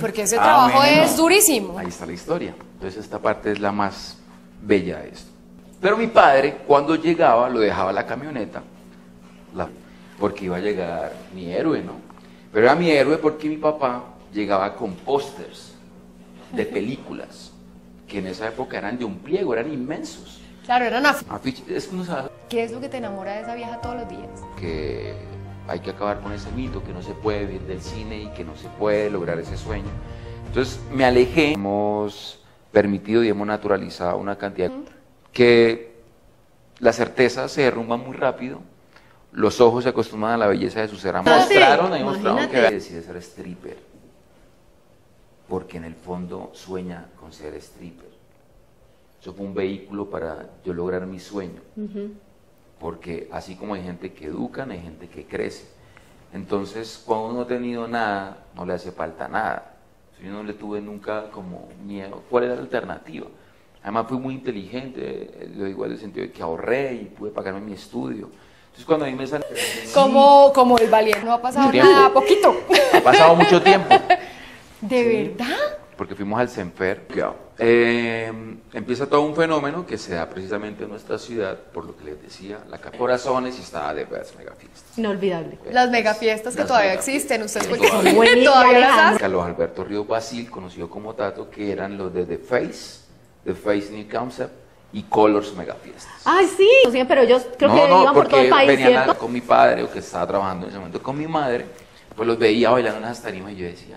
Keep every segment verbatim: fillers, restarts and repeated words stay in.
porque ese Ah, trabajo bueno. es durísimo. Ahí está la historia. Entonces esta parte es la más bella de esto. Pero mi padre, cuando llegaba, lo dejaba la camioneta, la- porque iba a llegar mi héroe, ¿no? Pero era mi héroe porque mi papá llegaba con pósters de películas, que en esa época eran de un pliego, eran inmensos. Claro, eran af- Afiches, es que uno sabe ¿Qué es lo que te enamora de esa vieja todos los días? que hay que acabar con ese mito, que no se puede vivir del cine y que no se puede lograr ese sueño. Entonces me alejé, hemos permitido y hemos naturalizado una cantidad de... que la certeza se derrumba muy rápido, los ojos se acostumbran a la belleza de su ser. Mostraron, ahí mostraron que decide ser stripper, porque en el fondo sueña con ser stripper. Eso fue un vehículo para yo lograr mi sueño. Uh-huh. Porque así como hay gente que educan, hay gente que crece. Entonces, cuando uno no ha tenido nada, no le hace falta nada. Yo no le tuve nunca como miedo. ¿Cuál era la alternativa? Además fui muy inteligente, lo digo en el sentido de que ahorré y pude pagarme mi estudio. Entonces cuando a mí me sale... Como, sí, como el valiente, no ha pasado nada, poquito. Ha pasado mucho tiempo. ¿De Sí, verdad? porque fuimos al Senfer. Eh, empieza todo un fenómeno que se da precisamente en nuestra ciudad, por lo que les decía, la Casa Corazones y estaba de las megafiestas. Inolvidable. Las megafiestas que Las todavía megafiestas. existen, ustedes Todavía. porque Buenísimo. todavía las hacen. Carlos Alberto Ríos Basil, conocido como Tato, que eran los de The Face, The Face New Concept y Colors Megafiestas. Ay, sí. Sí, pero ellos creo no, que no, iban por todo el país, venían ¿cierto? a- con mi padre, o que estaba trabajando en ese momento con mi madre, pues los veía bailando en las tarimas y yo decía,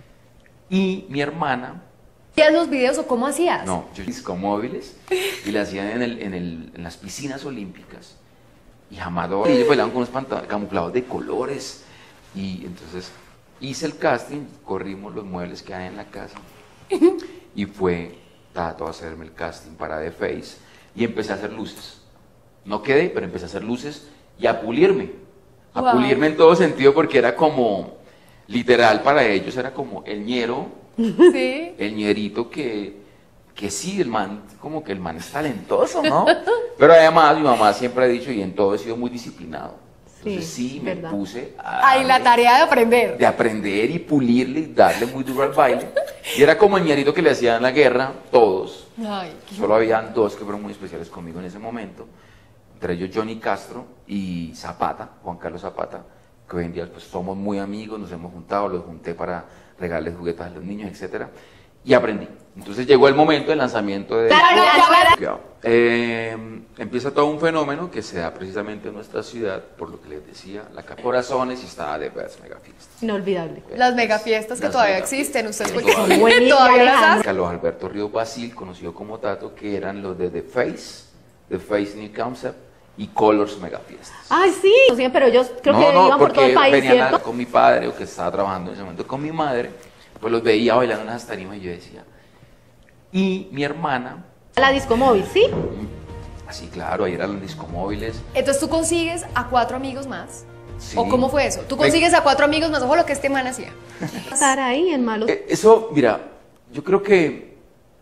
y mi hermana, ¿Hacías los videos o cómo hacías? no, yo discomóviles, y la hacían en, el, en, el, en las piscinas olímpicas, y jamás lo... Y ellos bailaban con unos pantalones camuflados de colores, y entonces hice el casting, corrimos los muebles que hay en la casa, y fue Tato a hacerme el casting para The Face, y empecé a hacer luces. No quedé, pero empecé a hacer luces y a pulirme, a Wow. pulirme en todo sentido, porque era como, literal para ellos, era como el ñero, Sí. el ñerito que, que sí, el man, como que el man es talentoso, ¿no? Pero además mi mamá siempre ha dicho, y en todo he sido muy disciplinado. Entonces sí, Sí, me verdad. puse a Ay, la darle- tarea de aprender. de aprender y pulirle y darle muy duro al baile. Y era como el ñerito que le hacían la guerra, todos. Ay, qué- Solo habían dos que fueron muy especiales conmigo en ese momento, entre ellos Johnny Castro y Zapata, Juan Carlos Zapata, que hoy en día pues somos muy amigos, nos hemos juntado, los junté para regalarles juguetes a los niños, etcétera, y aprendí. Entonces llegó el momento del lanzamiento de... Claro, ya, ya, Eh, empieza todo un fenómeno que se da precisamente en nuestra ciudad, por lo que les decía, la Casa Corazones y estaba de las megafiestas. Inolvidable. Las megafiestas que Las todavía megafiestas. existen, ustedes Sí, porque todavía. Buenísimo, todavía las Alejandro. hacen. Carlos Alberto Ríos Basil, conocido como Tato, que eran los de The Face, The Face New Concept y Colors Megafiestas. Ay, sí. Sí, pero ellos creo no, que no, iban por todo porque el país, venían a- ¿cierto? con mi padre, o que estaba trabajando en ese momento con mi madre, pues los veía bailando en las tarimas y yo decía, y mi hermana, La disco móvil, ¿sí? así claro, ahí eran los discomóviles. Entonces tú consigues a cuatro amigos más. Sí. ¿O cómo fue eso? Tú Me- consigues a cuatro amigos más. Ojo lo que este man hacía. Estar ahí en malos. Eh, Eso, mira, yo creo que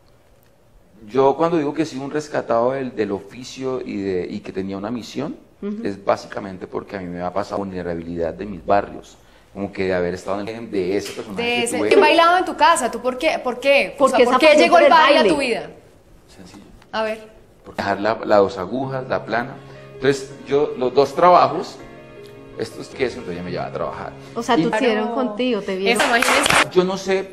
yo cuando digo que soy un rescatado del, del oficio y, de, y que tenía una misión, es básicamente porque a mí me ha pasado vulnerabilidad de mis barrios, como que de haber estado en de ese personaje De que ese. tuve. ¿Quién bailaba en tu casa? ¿Tú por qué? ¿Por qué? O sea, Porque ¿por esa qué pasión llegó por el el baile a baile. tu vida? Sencillo. A ver. Por dejar la- las dos agujas, la plana. Entonces, yo, los dos trabajos, estos que eso, entonces ya me llevaba a trabajar. O sea, Y tú Claro. hicieron contigo, te vieron. Eso, imagínense. yo no sé